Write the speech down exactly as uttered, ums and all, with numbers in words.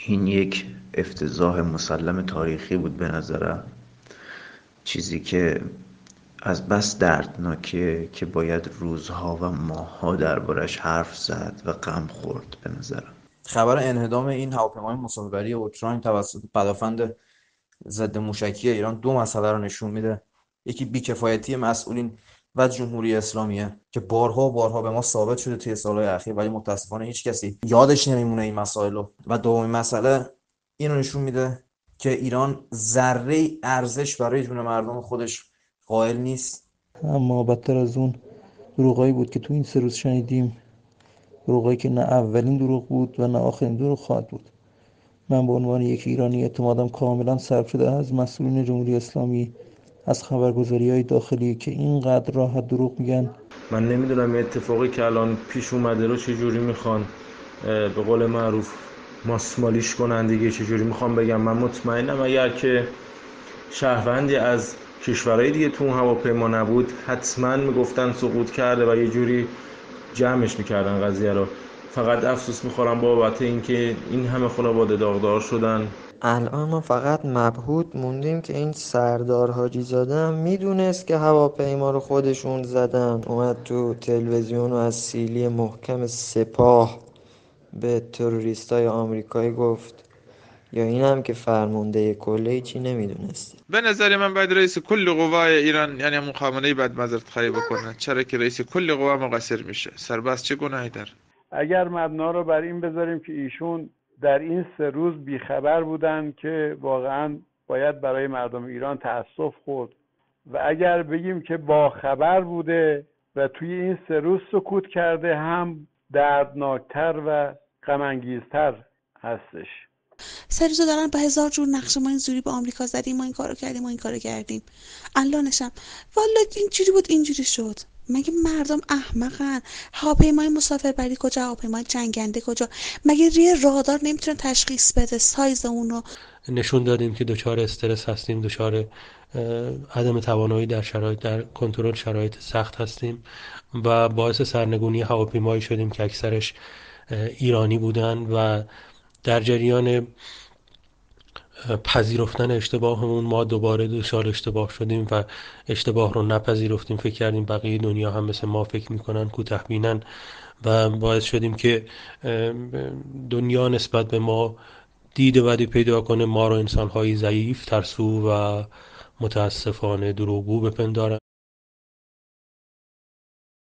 این یک افتضاح مسلم تاریخی بود به نظرم، چیزی که از بس دردناکه که باید روزها و ماهها دربارش حرف زد و غم خورد به نظرم. خبر انهدام این هواپیمای مسافربری اوکراین توسط پدافند ضد موشکی ایران دو مسئله رو نشون میده. یکی بیکفایتی مسئولین و جمهوری اسلامیه که بارها و بارها به ما ثابت شده توی سالهای اخیر، ولی متاسفانه هیچ کسی یادش نمیمونه این مسائل رو. و دومین مسئله اینو نشون میده که ایران ذره ارزش برای جون مردم خودش قائل نیست. اما بدتر از اون دروغایی بود که تو این سه روز شنیدیم، دروغایی که نه اولین دروغ بود و نه آخرین دروغ خواهد بود. من به عنوان یک ایرانی اعتمادم کاملا صرف شده از مسئولین جمهوری اسلامی، از خبرگزاری‌های داخلی که اینقدر راحت دروغ میگن. من نمیدونم این اتفاقی که الان پیش اومده رو چجوری میخوان به قول معروف ماسمالیش کنن دیگه، چجوری میخوان بگم. من مطمئنم اگر که شهروندی از کشورهای دیگه تو اون هواپیما نبود حتما میگفتن سقوط کرده و یه جوری جمعش میکردن قضیه رو. فقط افسوس میخورم بابت اینکه این همه خانواده داغدار شدن. الان ما فقط مبهوت موندیم که این سردار حاجی زاده هم میدونست که هواپیما رو خودشون زدن، اومد تو تلویزیون و از سیلی محکم سپاه به تروریستای آمریکایی گفت، یا این هم که فرمانده کله چی نمیدونست. به نظر من باید رئیس کل قوای ایران یعنی همون خامنه‌ای باید معذرت خواهی بکنه. چرا که رئیس کل قوا مقصر میشه؟ سرباز چه گناهی داره؟ اگر مبنا رو بر این بذاریم که ایشون در این سه روز بیخبر بودن که واقعا باید برای مردم ایران تأسف خورد، و اگر بگیم که با خبر بوده و توی این سه روز سکوت کرده، هم دردناکتر و غم‌انگیزتر هستش. سه روزه دارن با هزار جور نقشه ما این زوری به آمریکا زدیم، ما این کارو کردیم، ما این کارو کردیم. الانشم والا اینجوری بود اینجوری شد. مگه مردم احمقن؟ هواپیمای مسافربری کجا؟ هواپیمای جنگنده کجا؟ مگه روی رادار نمیتونه تشخیص بده سایز اونو؟ نشون دادیم که دچار استرس هستیم، دچار عدم توانایی در شرایط در کنترل شرایط سخت هستیم و باعث سرنگونی هواپیمایی شدیم که اکثرش ایرانی بودن و در جریان پذیرفتن اشتباهمون ما دوباره دچار اشتباه شدیم و اشتباه رو نپذیرفتیم. فکر کردیم بقیه دنیا هم مثل ما فکر میکنن، کوتاه بینن و باعث شدیم که دنیا نسبت به ما دید بدی پیدا کنه، ما رو انسان‌های ضعیف، ترسو و متاسفانه دروغگو بپندارن.